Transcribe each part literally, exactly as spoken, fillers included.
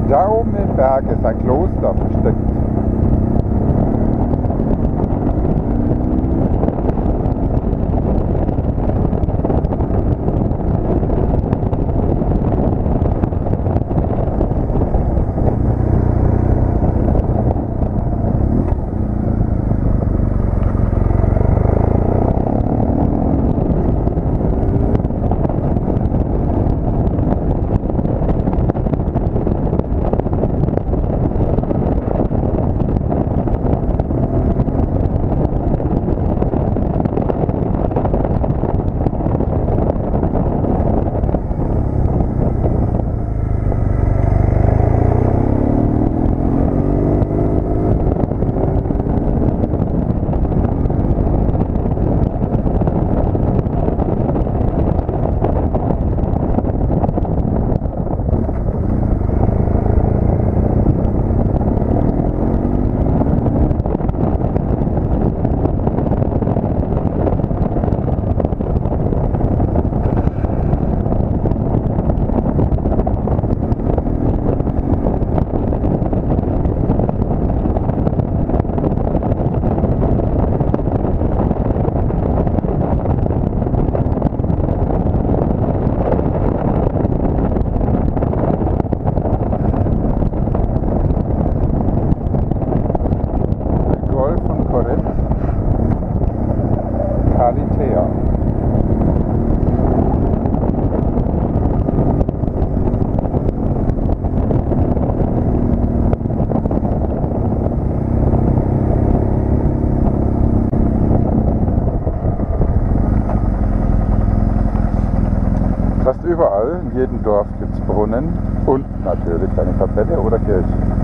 Da oben im Berg ist ein Kloster versteckt. Fast überall, in jedem Dorf gibt es Brunnen und natürlich eine Kapelle oder Kirche.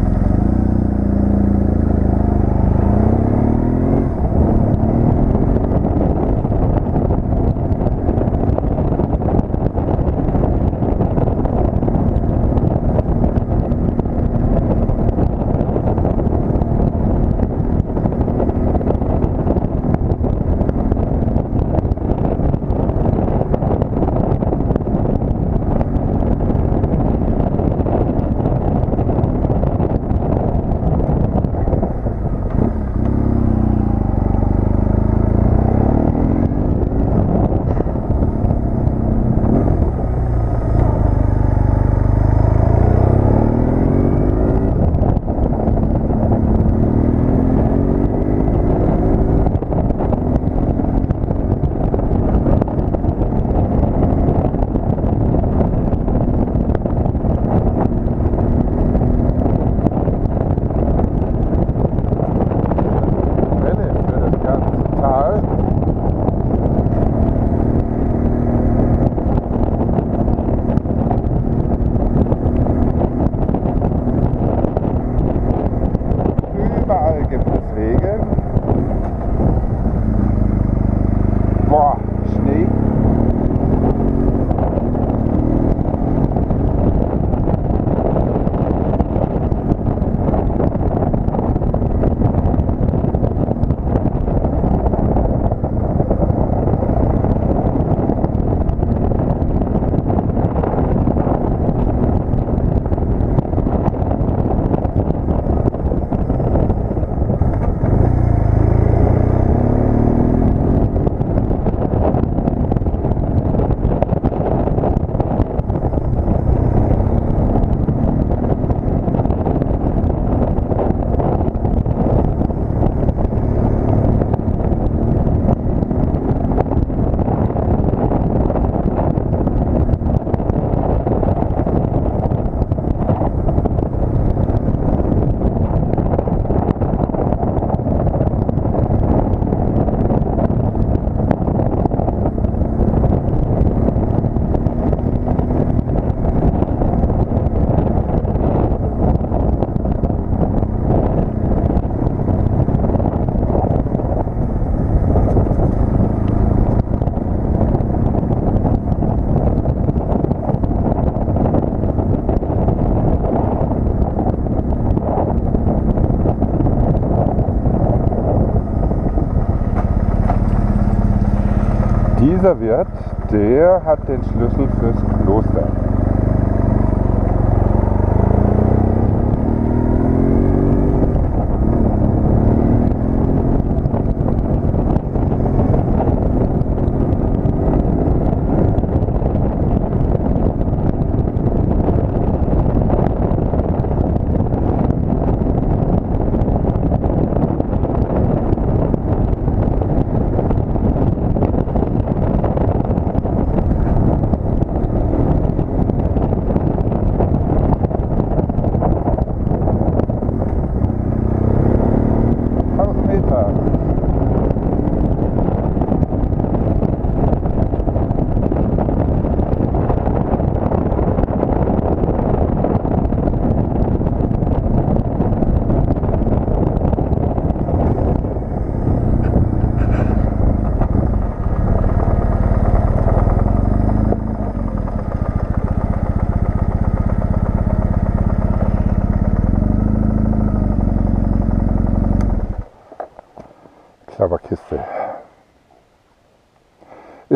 Dieser Wirt, der hat den Schlüssel fürs Kloster.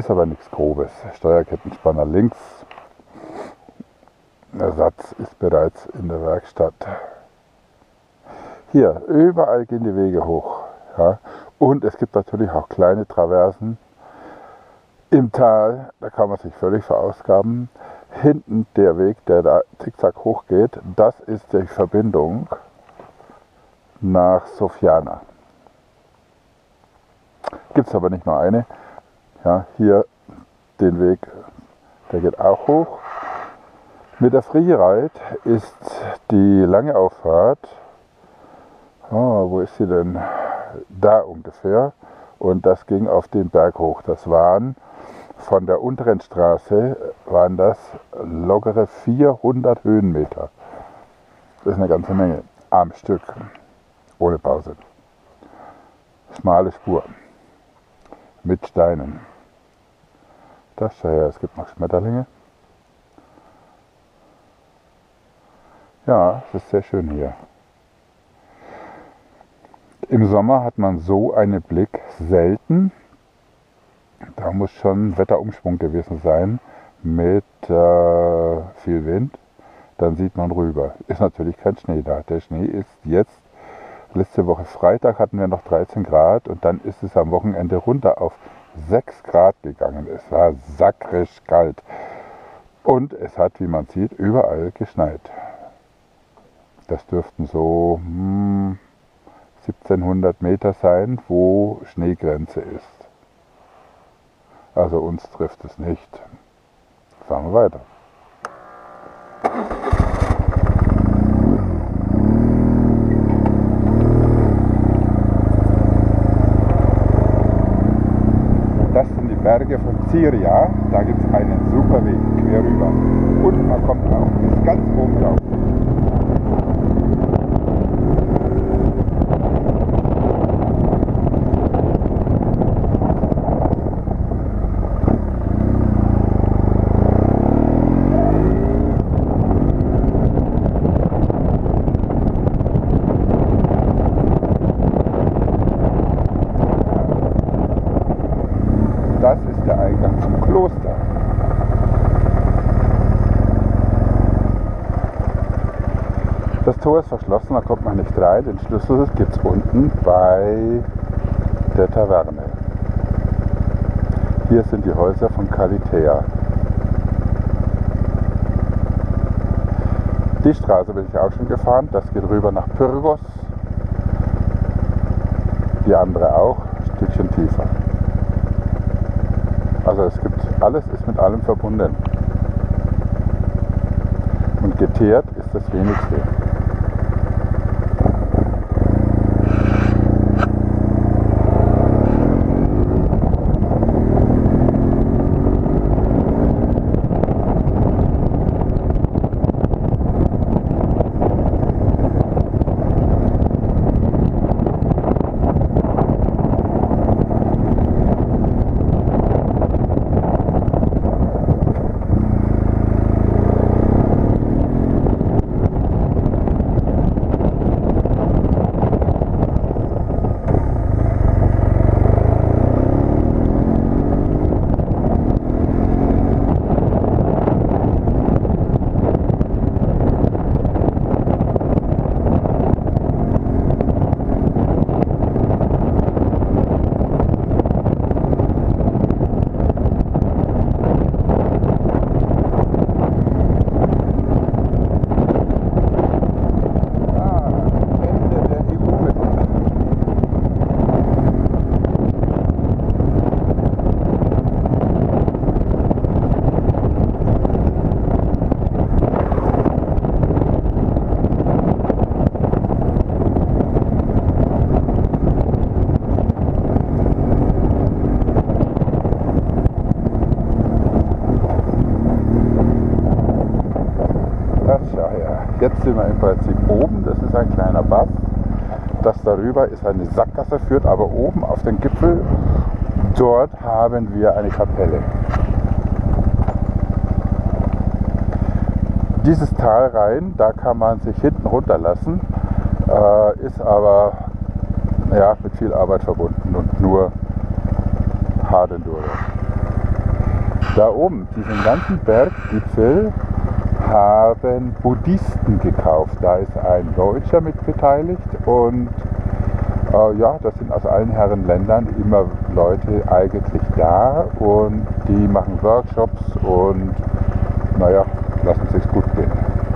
ist aber nichts Grobes. Steuerkettenspanner links. Ersatz ist bereits in der Werkstatt. Hier, überall gehen die Wege hoch. Ja. Und es gibt natürlich auch kleine Traversen im Tal, da kann man sich völlig verausgaben. Hinten der Weg, der da zickzack hochgeht, das ist die Verbindung nach Sofjana. Gibt es aber nicht nur eine. Ja, hier den Weg, der geht auch hoch. Mit der Freeride ist die lange Auffahrt, oh, wo ist sie denn? Da ungefähr. Und das ging auf den Berg hoch. Das waren von der unteren Straße waren das lockere vierhundert Höhenmeter. Das ist eine ganze Menge. Am Stück. Ohne Pause. Schmale Spur. Mit Steinen. Das schau her, es gibt noch Schmetterlinge. Ja, es ist sehr schön hier. Im Sommer hat man so einen Blick selten. Da muss schon Wetterumschwung gewesen sein mit äh, viel Wind. Dann sieht man rüber. Ist natürlich kein Schnee da. Der Schnee ist jetzt, letzte Woche Freitag hatten wir noch dreizehn Grad und dann ist es am Wochenende runter auf sechs Grad gegangen. Es war sakrisch kalt. Und es hat, wie man sieht, überall geschneit. Das dürften so hm, siebzehnhundert Meter sein, wo Schneegrenze ist. Also uns trifft es nicht. Fahren wir weiter. Das sind die Berge von Ziria. Da gibt es einen super Weg quer rüber. Und man kommt auch bis ganz oben drauf. Das ist der Eingang zum Kloster. Das Tor ist verschlossen, da kommt man nicht rein. Den Schlüssel gibt es unten bei der Taverne. Hier sind die Häuser von Kalitea. Die Straße bin ich auch schon gefahren. Das geht rüber nach Pyrgos. Die andere auch, ein Stückchen tiefer. Also es gibt, alles ist mit allem verbunden. Und geteert ist das wenigste. Jetzt sind wir im Prinzip oben, das ist ein kleiner Pass. Das darüber ist eine Sackgasse, führt aber oben auf den Gipfel. Dort haben wir eine Kapelle. Dieses Tal rein, da kann man sich hinten runterlassen, äh, ist aber ja, mit viel Arbeit verbunden und nur hart Enduro. Da oben, diesen ganzen Berggipfel, haben Buddhisten gekauft. Da ist ein Deutscher mit beteiligt und äh, ja, das sind aus allen Herren Ländern immer Leute eigentlich da und die machen Workshops und naja, lassen es sich gut gehen.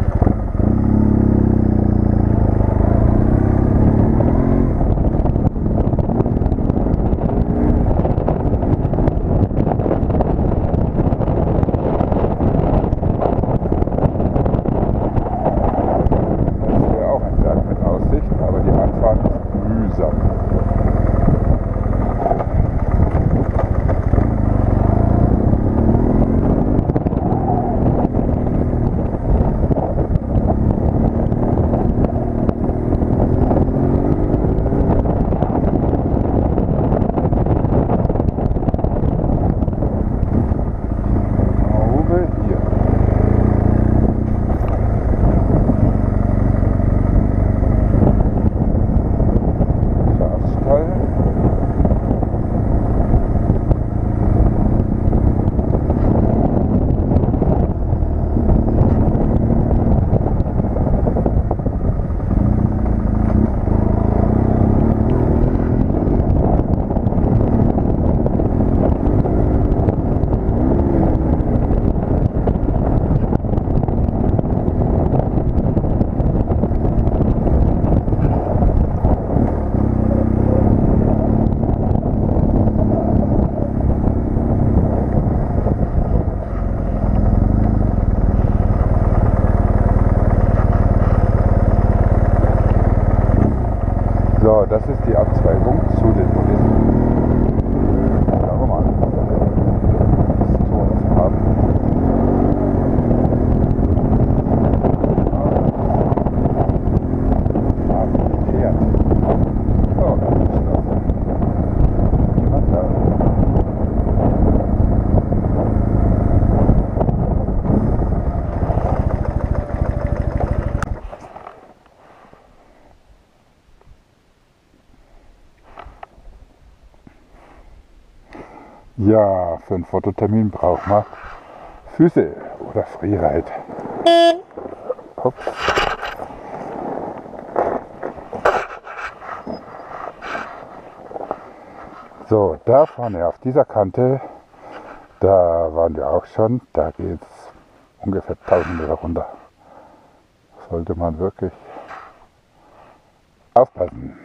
So, das ist die Abzweigung zu den Buddhisten. Schauen wir mal, das Tor offen haben. Ah, gekehrt. So, das ist geschlossen. Niemand da. Ja, für einen Fototermin braucht man Füße oder Freeride. Ups. So, da vorne auf dieser Kante, da waren wir auch schon, da geht es ungefähr tausend Meter runter. Sollte man wirklich aufpassen.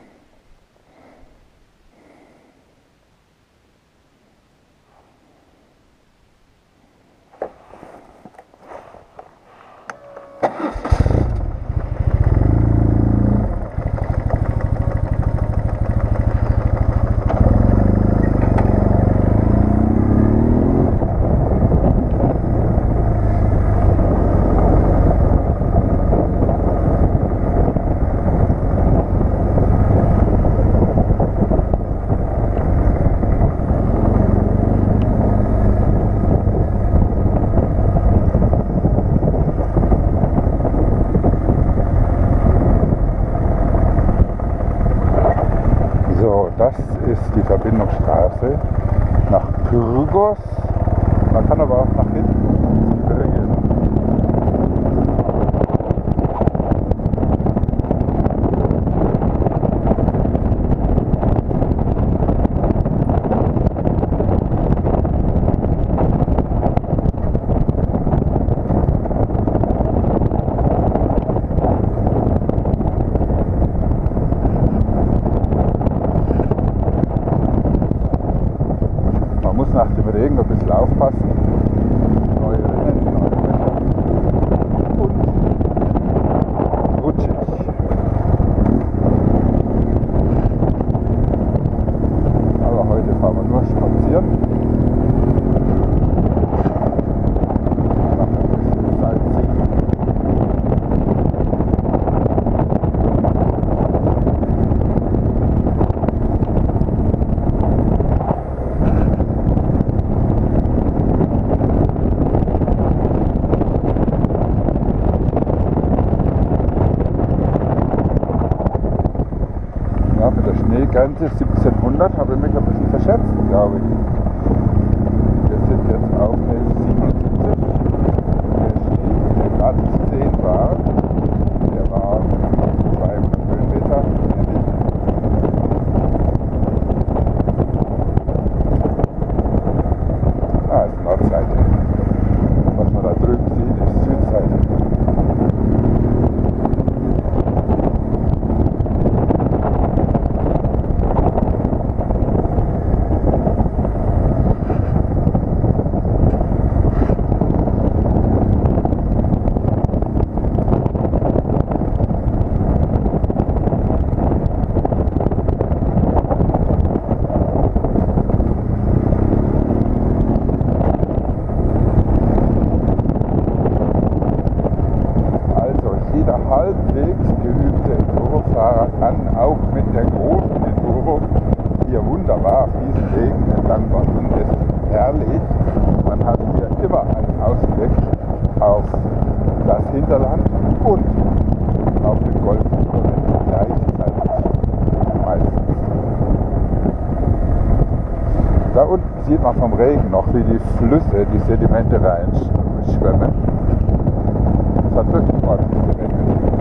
Das ist die Verbindungsstraße nach Pyrgos. Man kann aber auch nach hinten ins Gebirge gehen. Nach dem Regen ein bisschen aufpassen. Neue Rinnen, neue Löcher und rutschig. Aber heute fahren wir nur spazieren. Machen ein bisschen Sightseeing. Mit der Schneegrenze siebzehnhundert habe ich mich ein bisschen verschätzt, glaube ich. Wir sind steht jetzt auf elf siebenundsiebzig. Der Stieg, der gerade zu sehen war, der war zweihundert Höhenmeter. Ah, ist Nordseite. Was man da drüben sieht, ist Südseite. Halbwegs geübte Enduro-Fahrer kann auch mit der großen Enduro hier wunderbar auf diesen Wegen entlang wandern. Es ist herrlich. Man hat hier immer einen Ausblick auf das Hinterland und auf den Golf gleichzeitig meistens. Da unten sieht man vom Regen noch, wie die Flüsse die Sedimente reinschwemmen. Es hat wirklich ordentlich geregnet.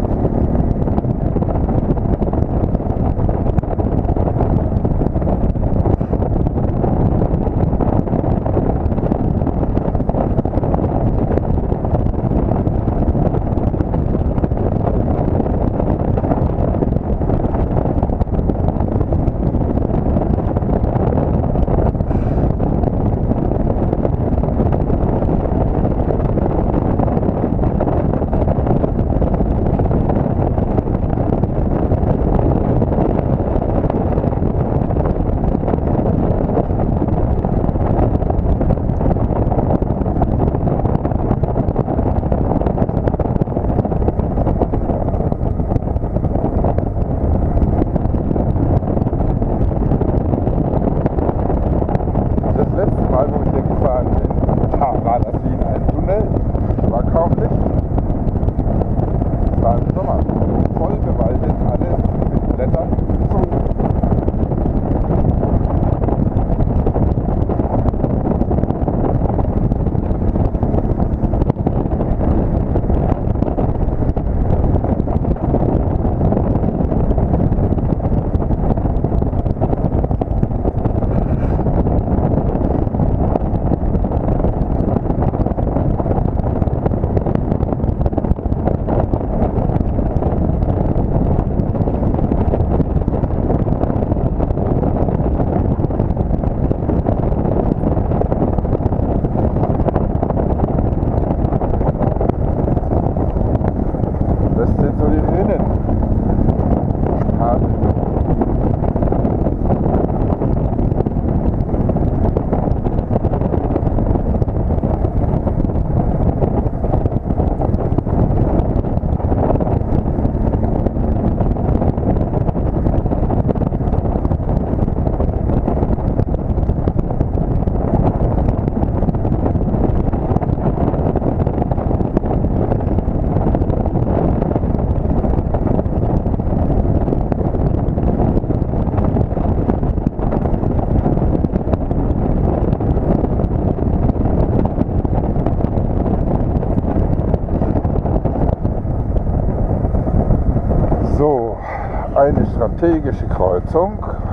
Eine strategische Kreuzung.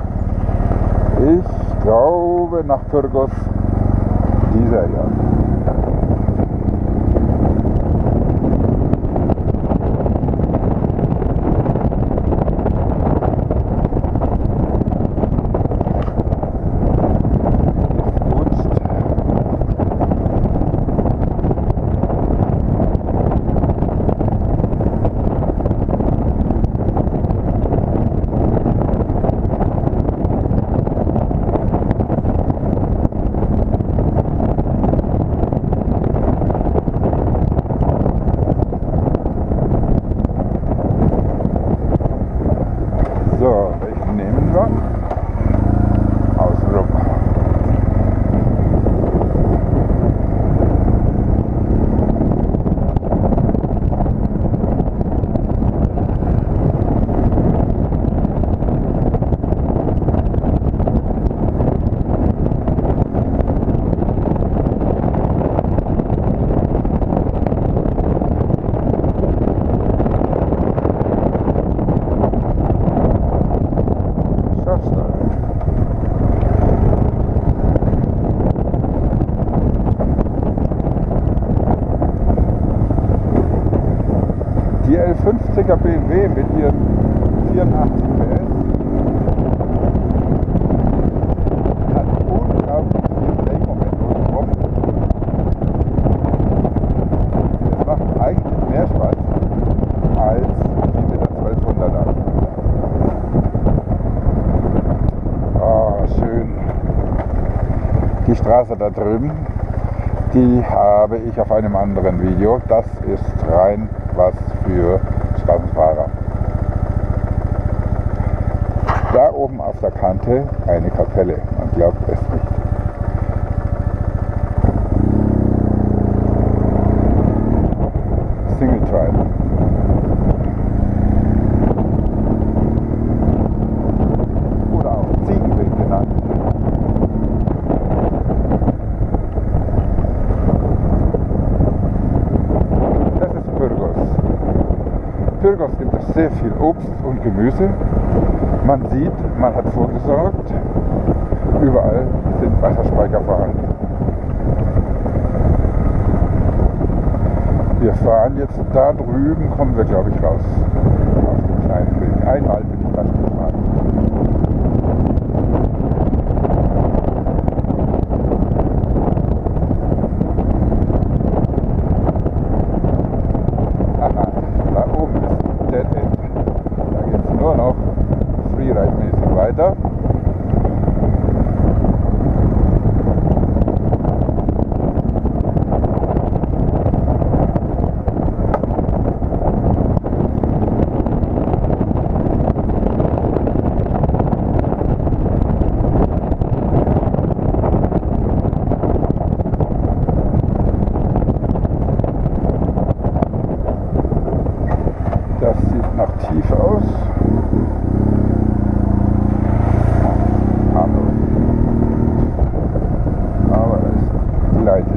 Ich glaube nach Pyrgos dieser Jahr. Die L fünfziger B M W mit ihren vierundachtzig P S hat unglaublich viel Drehmoment obendrauf. Das macht eigentlich mehr Spaß als die mit der zwölfhunderter. Oh, schön. Die Straße da drüben, die habe ich auf einem anderen Video. Das ist rein was für Straßenfahrer. Da oben auf der Kante eine Kapelle, man glaubt es nicht. Single Trail. Oder auch Ziegenweg genannt. Das ist Pyrgos. Pyrgos gibt es sehr viel Obst und Gemüse. Man sieht, man hat vorgesorgt. Überall sind Wasserspeicher vorhanden. Wir fahren jetzt da drüben, kommen wir glaube ich raus. Auf dem kleinen Weg. Einmal bin ich da schon gefahren. Aha, da oben ist Dead End. Da geht es nur noch Freeride-mäßig weiter. Das sieht nach tief aus. Aber es gleitet.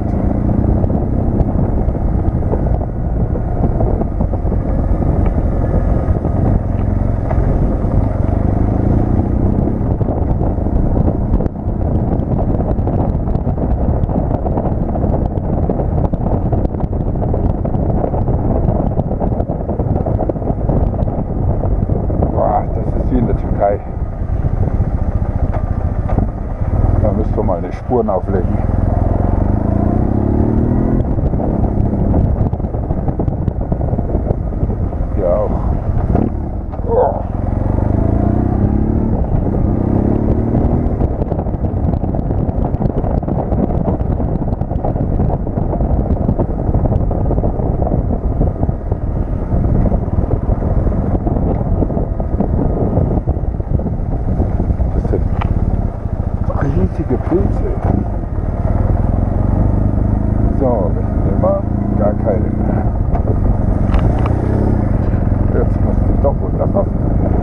Wie in der Türkei. Da müssen wir mal eine Spuren auflegen. Hier auch. Oh. Riesige Pilze. So, welchen nehmen wir? Gar keine. Jetzt muss ich doch runterfassen.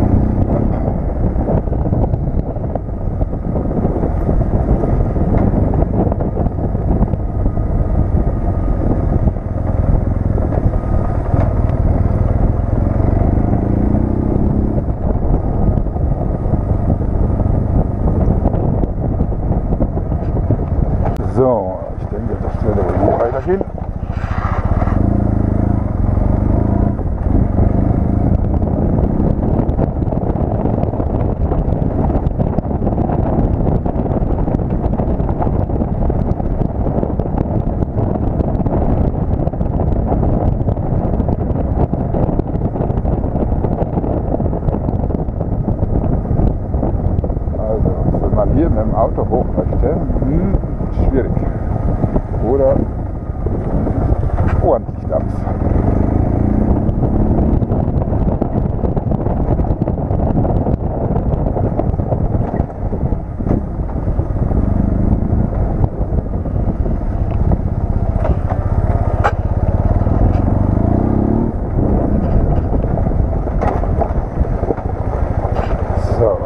So, ich denke, das wird aber hier weitergehen. Also, wenn man hier mit dem Auto hoch möchte, hm, schwierig. Oder ordentlich Dampf. So,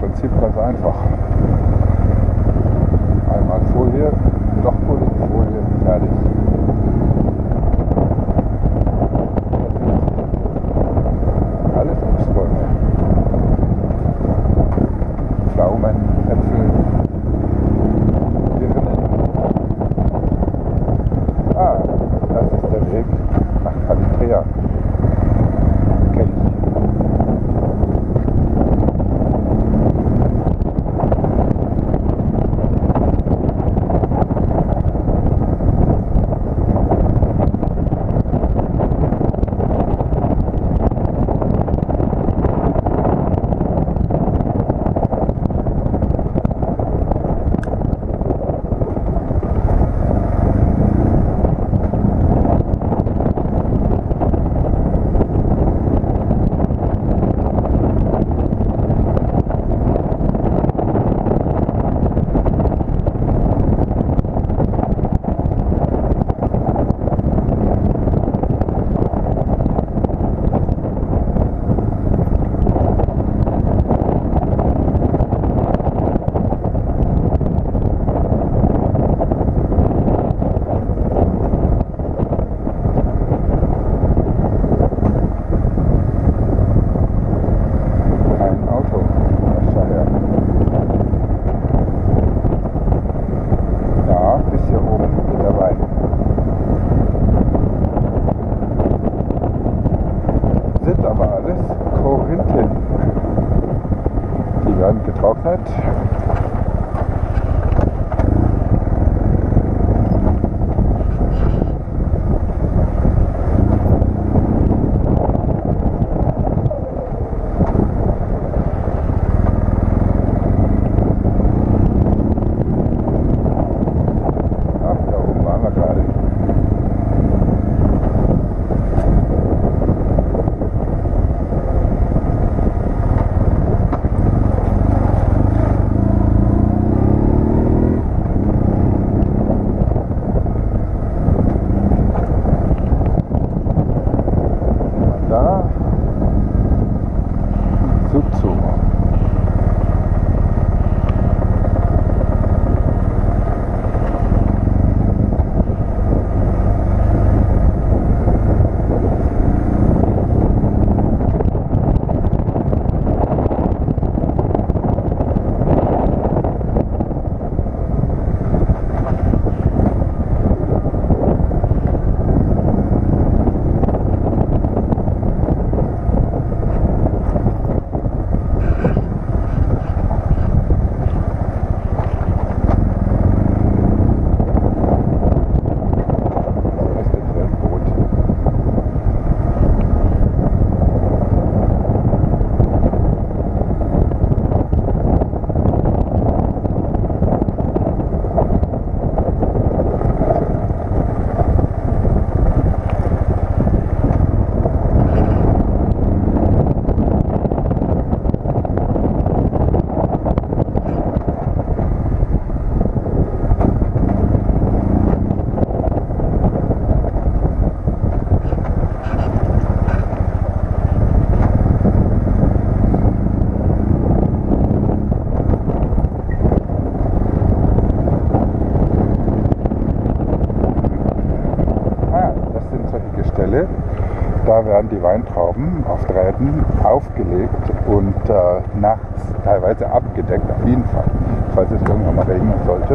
Prinzip ganz einfach. Einmal Folie, Lochfolie, Folie, fertig. Alles Obstbäume. Pflaumen, Äpfel, Birnen. Ah, das ist der Weg nach Kalitea. Kenn ich. Getrocknet. Ach, da oben waren wir gerade. Da werden die Weintrauben auf Drähten aufgelegt und äh, nachts teilweise abgedeckt, auf jeden Fall, falls es irgendwann mal regnen sollte.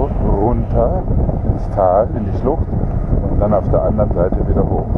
so runter ins Tal, in die Schlucht und dann auf der anderen Seite wieder hoch.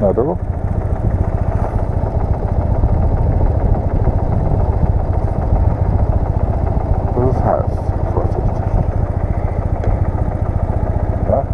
Na du? Das heißt, Vorsicht. Ja?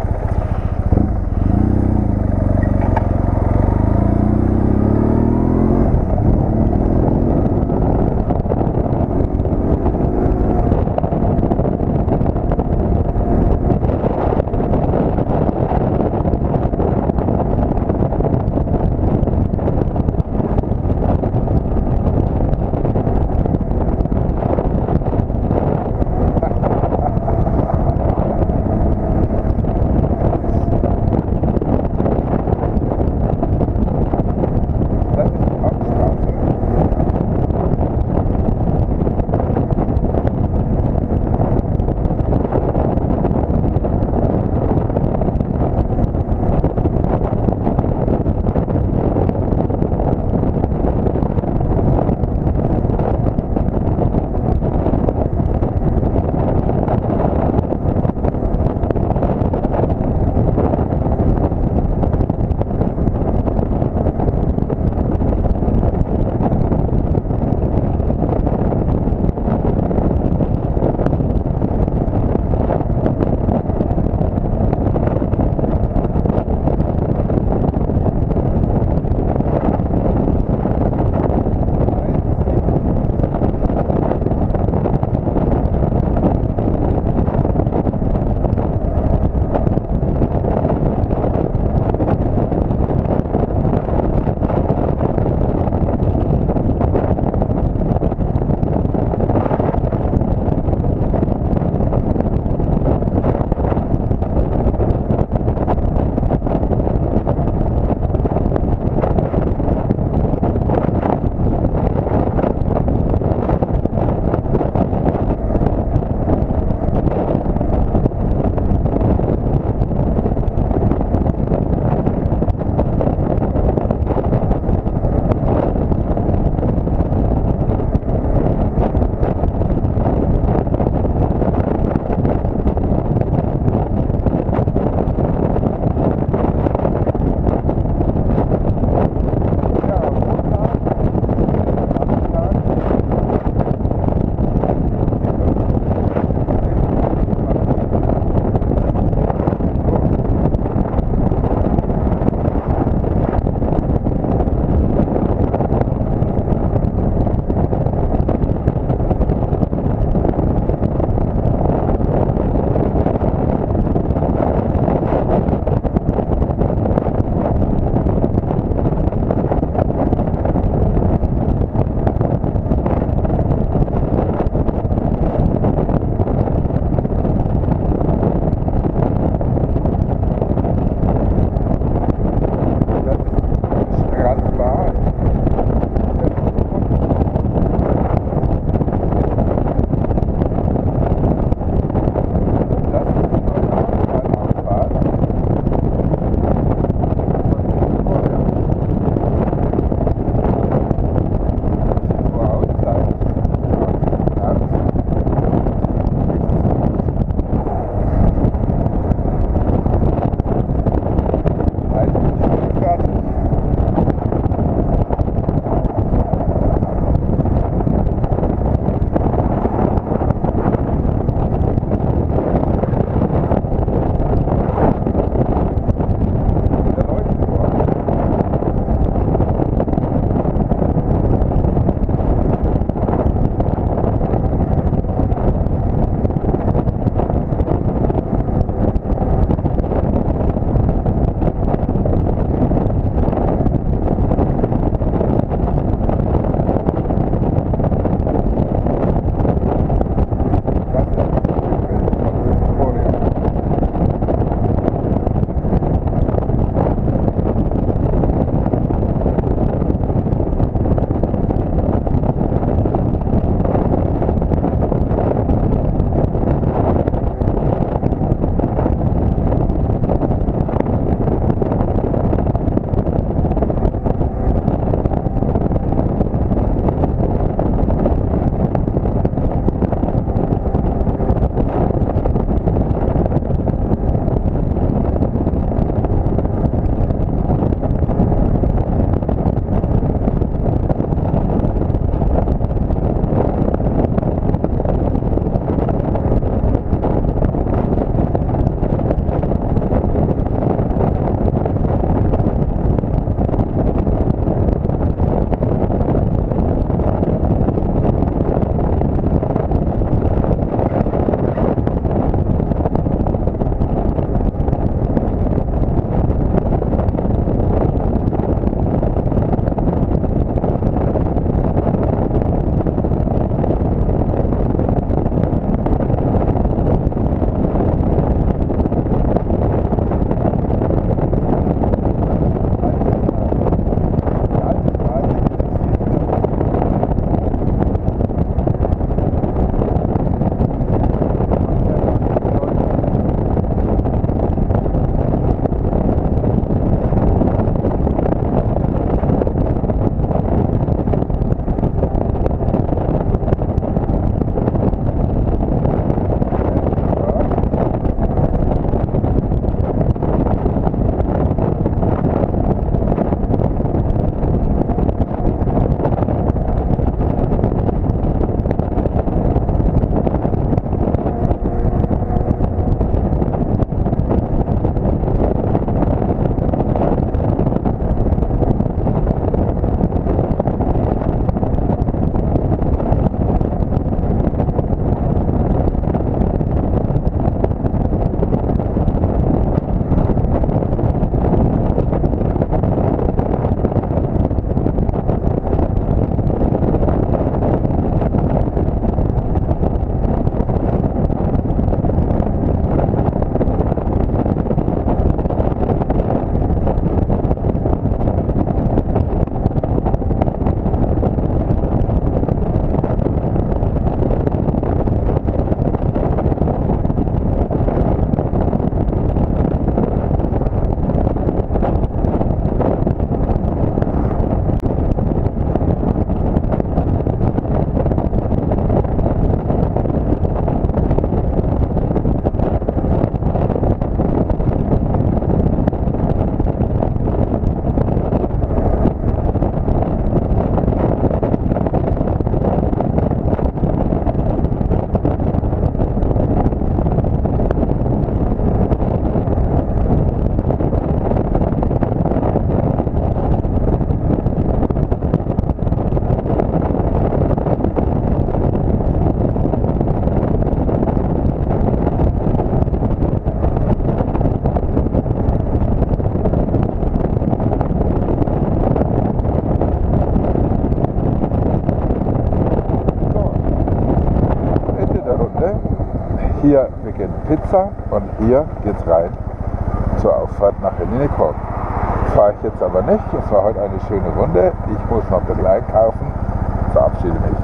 Hier beginnt Pizza und hier geht's rein zur Auffahrt nach Hellinikon. Fahre ich jetzt aber nicht, es war heute eine schöne Runde, ich muss noch ein bisschen einkaufen, verabschiede mich.